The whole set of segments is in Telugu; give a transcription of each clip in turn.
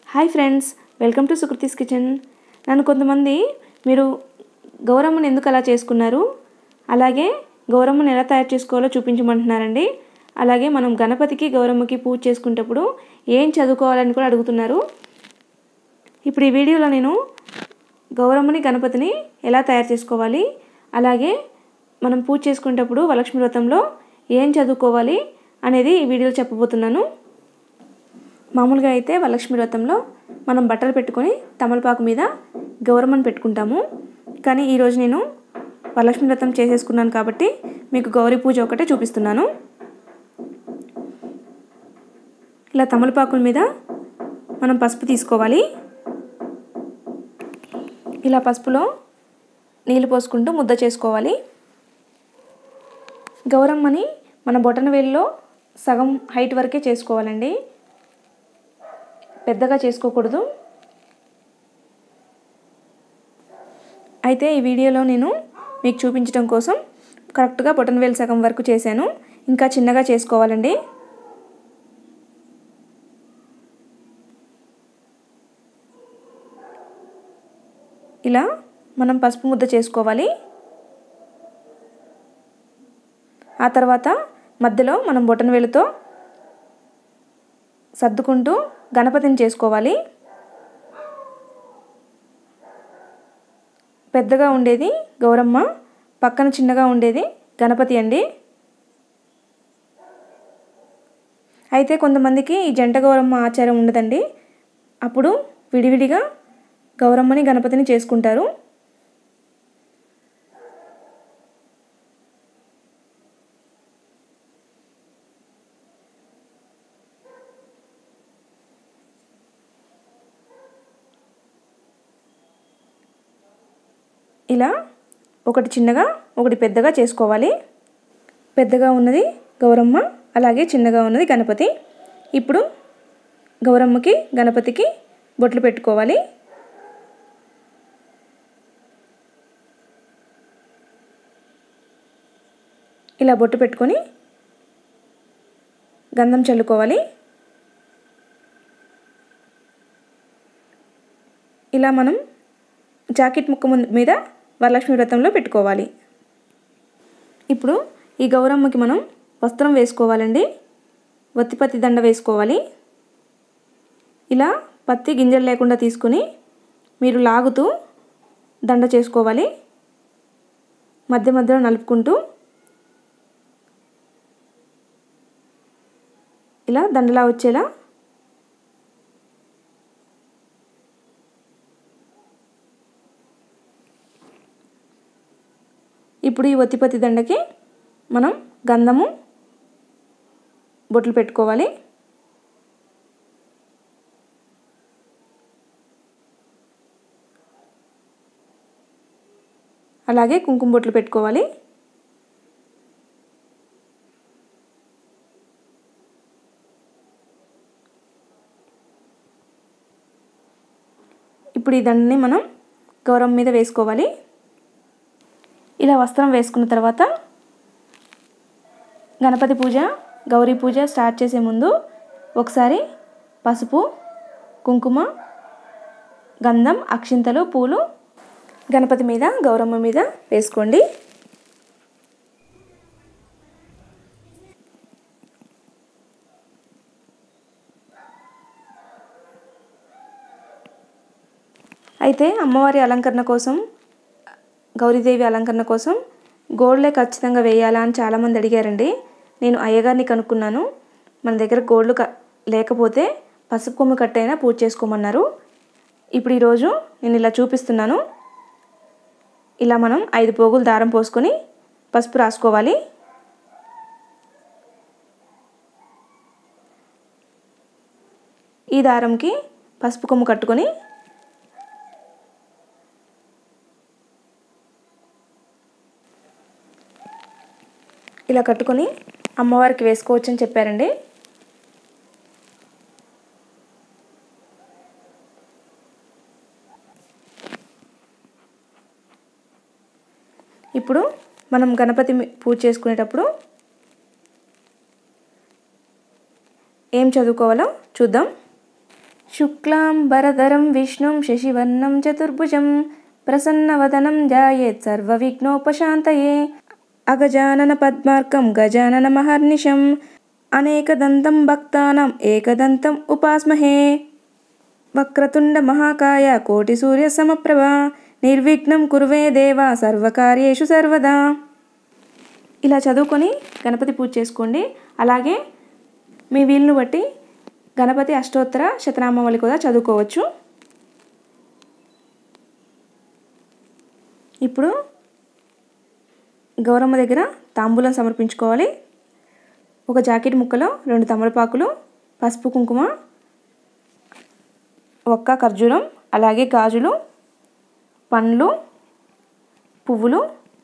Hi friends, welcome to Sukriti's kitchen. నన్ను కొంతమంది మీరు గౌరమ్మని ఎందుకు అలా చేసుకున్నారు, అలాగే గౌరమ్మని ఎలా తయారు చేసుకోవాలో చూపించమంటున్నారండి. అలాగే మనం గణపతికి గౌరమ్మకి పూజ చేసుకునేటప్పుడు ఏం చదువుకోవాలని కూడా అడుగుతున్నారు. ఇప్పుడు ఈ వీడియోలో నేను గౌరమ్మని గణపతిని ఎలా తయారు చేసుకోవాలి, అలాగే మనం పూజ చేసుకునేటప్పుడు వరలక్ష్మి వ్రతంలో ఏం చదువుకోవాలి అనేది ఈ వీడియోలో చెప్పబోతున్నాను. మామూలుగా అయితే వరలక్ష్మి వ్రతంలో మనం బట్టలు పెట్టుకొని తమలపాకు మీద గౌరమ్మని పెట్టుకుంటాము. కానీ ఈరోజు నేను వరలక్ష్మి వ్రతం చేసేసుకున్నాను కాబట్టి మీకు గౌరీ పూజ ఒకటే చూపిస్తున్నాను. ఇలా తమలపాకుల మీద మనం పసుపు తీసుకోవాలి. ఇలా పసుపులో నీళ్ళు పోసుకుంటూ ముద్ద చేసుకోవాలి. గౌరమ్మని మన బొటన వేలులో సగం హైట్ వరకే చేసుకోవాలండి, పెద్దగా చేసుకోకూడదు. అయితే ఈ వీడియోలో నేను మీకు చూపించడం కోసం కరెక్ట్గా బొటనవేలు సగం వరకు చేశాను. ఇంకా చిన్నగా చేసుకోవాలండి. ఇలా మనం పసుపు ముద్ద చేసుకోవాలి. ఆ తర్వాత మధ్యలో మనం బొటనవేలుతో సర్దుకుంటూ గణపతిని చేసుకోవాలి. పెద్దగా ఉండేది గౌరమ్మ, పక్కన చిన్నగా ఉండేది గణపతి అండి. అయితే కొంతమందికి ఈ జంట గౌరమ్మ ఆచారం ఉండదండి. అప్పుడు విడివిడిగా గౌరమ్మని గణపతిని చేసుకుంటారు. ఇలా ఒకటి చిన్నగా ఒకటి పెద్దగా చేసుకోవాలి. పెద్దగా ఉన్నది గౌరమ్మ, అలాగే చిన్నగా ఉన్నది గణపతి. ఇప్పుడు గౌరమ్మకి గణపతికి బొట్లు పెట్టుకోవాలి. ఇలా బొట్టు పెట్టుకొని గంధం చల్లుకోవాలి. ఇలా మనం జాకెట్ ముక్క మీద వరలక్ష్మి వ్రతంలో పెట్టుకోవాలి. ఇప్పుడు ఈ గౌరమ్మకి మనం వస్త్రం వేసుకోవాలండి. వత్తిపత్తి దండ వేసుకోవాలి. ఇలా పత్తి గింజలు లేకుండా తీసుకొని మీరు లాగుతూ దండ చేసుకోవాలి. మధ్య మధ్యలో నలుపుకుంటూ ఇలా దండలా వచ్చేలా ఇప్పుడు ఈ వత్తిపత్తి దండకి మనం గంధము బొట్లు పెట్టుకోవాలి. అలాగే కుంకుమ బొట్లు పెట్టుకోవాలి. ఇప్పుడు ఈ దండని మనం గౌరమ్మ మీద వేసుకోవాలి. ఇలా వస్త్రం వేసుకున్న తర్వాత గణపతి పూజ, గౌరీ పూజ స్టార్ట్ చేసే ముందు ఒకసారి పసుపు, కుంకుమ, గంధం, అక్షింతలు, పూలు గణపతి మీద గౌరమ్మ మీద వేసుకోండి. అయితే అమ్మవారి అలంకరణ కోసం, గౌరీదేవి అలంకరణ కోసం గోల్డ్లే ఖచ్చితంగా వేయాలా అని చాలామంది అడిగారండి. నేను అయ్యగారిని కనుక్కున్నాను. మన దగ్గర గోల్డ్ లేకపోతే పసుపు కొమ్ము కట్టైనా పూజ చేసుకోమన్నారు. ఇప్పుడు ఈరోజు నేను ఇలా చూపిస్తున్నాను. ఇలా మనం 5 పోగులు దారం పోసుకొని పసుపు రాసుకోవాలి. ఈ దారంకి పసుపు కొమ్ము కట్టుకొని ఇలా కట్టుకొని అమ్మవారికి వేసుకోవచ్చని చెప్పారండి. ఇప్పుడు మనం గణపతి పూజ చేసుకునేటప్పుడు ఏం చదువుకోవాలో చూద్దాం. శుక్లాంబరధరం విష్ణుం శశివర్ణం చతుర్భుజం ప్రసన్నవదనం ధ్యాయేత్ సర్వవిఘ్నోపశాంతయే అగజానన పద్మార్కం గజానన మహర్నిశం అనేకదంతం భక్తానాం ఏకదంతం ఉపాస్మహే వక్రతుండ మహాకాయ కోటి సూర్య సమప్రభ నిర్విఘ్నం కుర్వే దేవా సర్వకార్యేషు సర్వదా. ఇలా చదువుకొని గణపతి పూజ చేసుకోండి. అలాగే మీ వీలును బట్టి గణపతి అష్టోత్తర శతనామావళి కూడా చదువుకోవచ్చు. ఇప్పుడు గౌరమ్మ దగ్గర తాంబూలం సమర్పించుకోవాలి. ఒక జాకెట్ ముక్కలో 2 తమలపాకులు, పసుపు కుంకుమ, ఒక్క ఖర్జూరం, అలాగే గాజులు, పండ్లు, పువ్వులు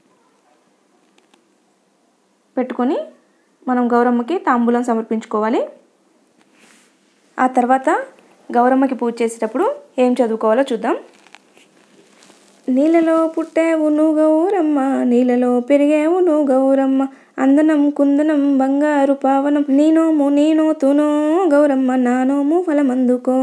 పెట్టుకొని మనం గౌరమ్మకి తాంబూలం సమర్పించుకోవాలి. ఆ తర్వాత గౌరమ్మకి పూజ చేసేటప్పుడు ఏం చదువుకోవాలో చూద్దాం. నీళ్ళలో పుట్టావు నువ్వు గౌరమ్మ, నీళ్ళలో పెరిగావు నువ్వు గౌరమ్మ, అందనం కుందనం బంగారు పావనం, నీ నోము నీ నోతునో గౌరమ్మ, నా నోము ఫలమందుకో.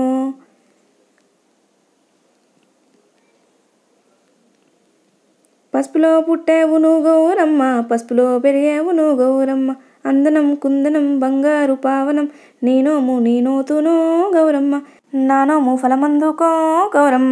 పసుపులో పుట్టావు నువ్వు గౌరమ్మ, పసుపులో పెరిగావు నువ్వు గౌరమ్మ, అందనం కుందనం బంగారు పావనం, నీ నోము నీ నోతునో గౌరమ్మ, నా నోము ఫలమందుకో గౌరమ్మ.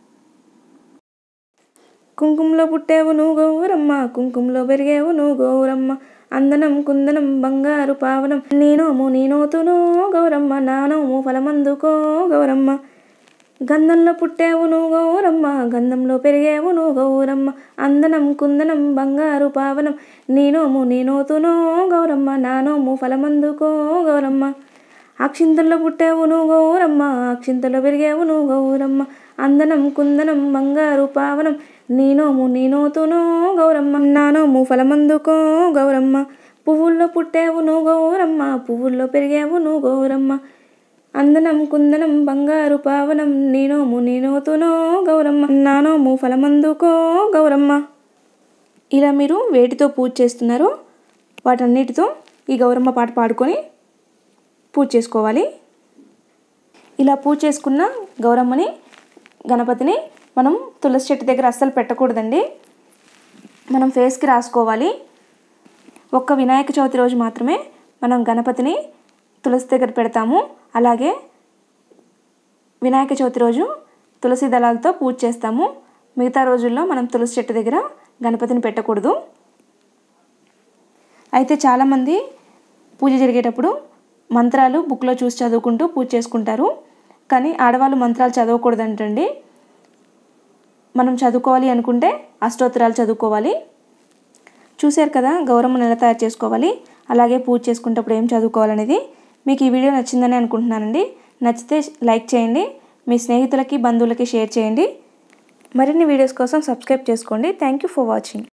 కుంకుమలో పుట్టావు నువ్వు గౌరమ్మ, కుంకుమలో పెరిగావు నువ్వు గౌరమ్మ, అందనం కుందనం బంగారు పావనం, నీ నోము నీ నోతునో గౌరమ్మ, నా నోము ఫలమందుకో గౌరమ్మ. గంధంలో పుట్టావు నువ్వు గౌరమ్మ, గంధంలో పెరిగావు నువ్వు గౌరమ్మ, అందనం కుందనం బంగారు పావనం, నీ నోము నీ నోతునో గౌరమ్మ, నా నోము ఫలమందుకో గౌరమ్మ. అక్షింతల్లో పుట్టావు నువ్వు గౌరమ్మ, అక్షింతలో పెరిగావు నువ్వు గౌరమ్మ, అందనం కుందనం బంగారు పావనం, నీ నోము నీ నోతునో గౌరమ్మ, నా నోము ఫలమందుకో గౌరమ్మ. పువ్వుల్లో పుట్టావు నువ్వు గౌరమ్మ, పువ్వుల్లో పెరిగావు నువ్వు గౌరమ్మ, అందనం కుందనం బంగారు పావనం, నీ నోము నీ నోతునో గౌరమ్మ, నా నోము ఫలమందుకో గౌరమ్మ. ఇలా మీరు వేటితో పూజ చేస్తున్నారో వాటన్నిటితో ఈ గౌరమ్మ పాట పాడుకొని పూజ చేసుకోవాలి. ఇలా పూజ చేసుకున్న గౌరమ్మని గణపతిని మనం తులసి చెట్టు దగ్గర అస్సలు పెట్టకూడదండి. మనం ఫేస్కి రాసుకోవాలి. ఒక్క వినాయక చవితి రోజు మాత్రమే మనం గణపతిని తులసి దగ్గర పెడతాము. అలాగే వినాయక చవితి రోజు తులసి దళాలతో పూజ చేస్తాము. మిగతా రోజుల్లో మనం తులసి చెట్టు దగ్గర గణపతిని పెట్టకూడదు. అయితే చాలామంది పూజ జరిగేటప్పుడు మంత్రాలు బుక్లో చూసి చదువుకుంటూ పూజ చేసుకుంటారు. కానీ ఆడవాళ్ళు మంత్రాలు చదవకూడదంటండి. మనం చదువుకోవాలి అనుకుంటే అష్టోత్తరాలు చదువుకోవాలి. చూశారు కదా గౌరమ్మను ఎలా తయారు చేసుకోవాలి, అలాగే పూజ చేసుకునేటప్పుడు ఏం చదువుకోవాలనేది. మీకు ఈ వీడియో నచ్చిందని అనుకుంటున్నానండి. నచ్చితే లైక్ చేయండి, మీ స్నేహితులకి బంధువులకి షేర్ చేయండి. మరిన్ని వీడియోస్ కోసం సబ్స్క్రైబ్ చేసుకోండి. Thank you for watching.